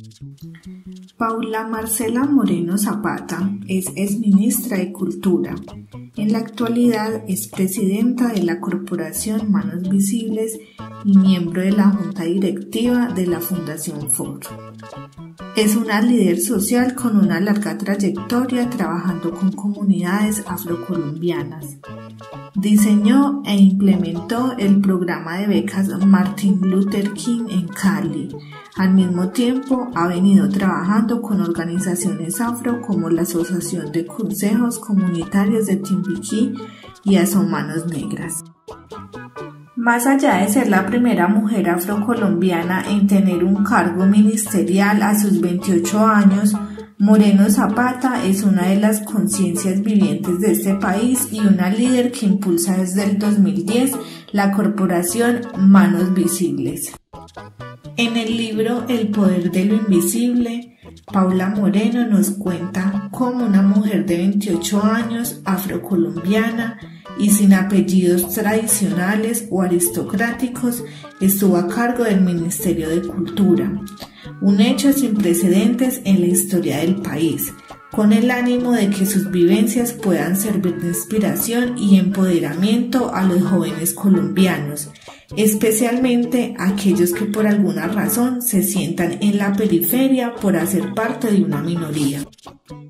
Paula Marcela Moreno Zapata es exministra de Cultura. En la actualidad es presidenta de la Corporación Manos Visibles y miembro de la Junta Directiva de la Fundación FOR. Es una líder social con una larga trayectoria trabajando con comunidades afrocolombianas. Diseñó e implementó el programa de becas Martin Luther King en Cali. Al mismo tiempo, ha venido trabajando con organizaciones afro como la Asociación de Consejos Comunitarios de Timbiquí y Asomanos Negras. Más allá de ser la primera mujer afrocolombiana en tener un cargo ministerial a sus 28 años, Moreno Zapata es una de las conciencias vivientes de este país y una líder que impulsa desde el 2010 la corporación Manos Visibles. En el libro El poder de lo invisible, Paula Moreno nos cuenta cómo una mujer de 28 años, afrocolombiana y sin apellidos tradicionales o aristocráticos, estuvo a cargo del Ministerio de Cultura, un hecho sin precedentes en la historia del país, con el ánimo de que sus vivencias puedan servir de inspiración y empoderamiento a los jóvenes colombianos, especialmente aquellos que por alguna razón se sientan en la periferia por hacer parte de una minoría.